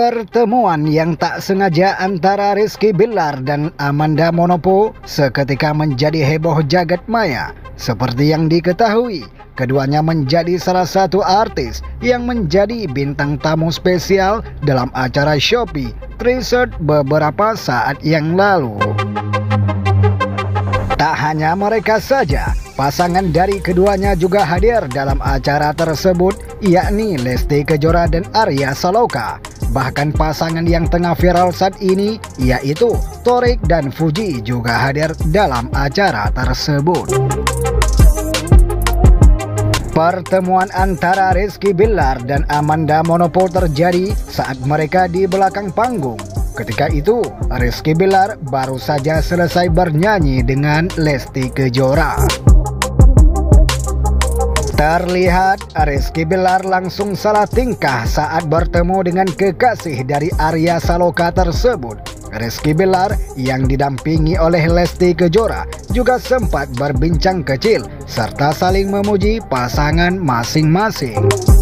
Pertemuan yang tak sengaja antara Rizky Billar dan Amanda Manopo seketika menjadi heboh jagat maya. Seperti yang diketahui, keduanya menjadi salah satu artis yang menjadi bintang tamu spesial dalam acara Shopee Treasured beberapa saat yang lalu. Tak hanya mereka saja, pasangan dari keduanya juga hadir dalam acara tersebut, yakni Lesti Kejora dan Arya Saloka. Bahkan pasangan yang tengah viral saat ini, yaitu Thorik dan Fuji, juga hadir dalam acara tersebut. Pertemuan antara Rizky Billar dan Amanda Manopo terjadi saat mereka di belakang panggung. Ketika itu, Rizky Billar baru saja selesai bernyanyi dengan Lesti Kejora. Terlihat Rizky Billar langsung salah tingkah saat bertemu dengan kekasih dari Arya Saloka tersebut. Rizky Billar yang didampingi oleh Lesti Kejora juga sempat berbincang kecil serta saling memuji pasangan masing-masing.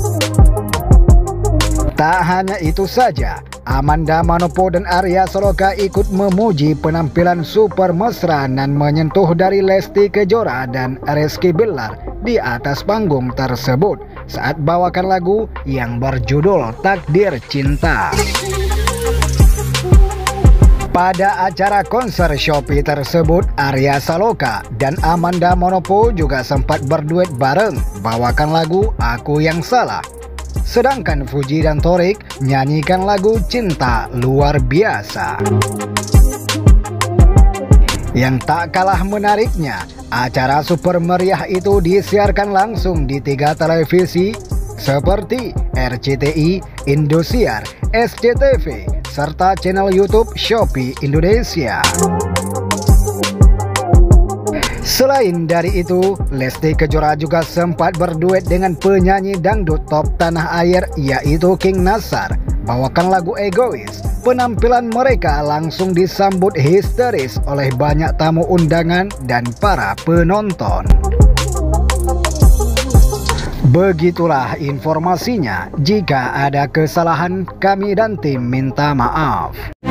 Tak hanya itu saja, Amanda Manopo dan Arya Saloka ikut memuji penampilan super mesra dan menyentuh dari Lesti Kejora dan Rizky Billar di atas panggung tersebut saat bawakan lagu yang berjudul Takdir Cinta. Pada acara konser Shopee tersebut, Arya Saloka dan Amanda Manopo juga sempat berduet bareng bawakan lagu Aku Yang Salah. Sedangkan Fuji dan Thorik nyanyikan lagu Cinta Luar Biasa. Yang tak kalah menariknya, acara super meriah itu disiarkan langsung di 3 televisi seperti RCTI, Indosiar, SCTV, serta channel YouTube Shopee Indonesia. Selain dari itu, Lesti Kejora juga sempat berduet dengan penyanyi dangdut top tanah air, yaitu King Nasar, bawakan lagu Egois. Penampilan mereka langsung disambut histeris oleh banyak tamu undangan dan para penonton. Begitulah informasinya. Jika ada kesalahan, kami dan tim minta maaf.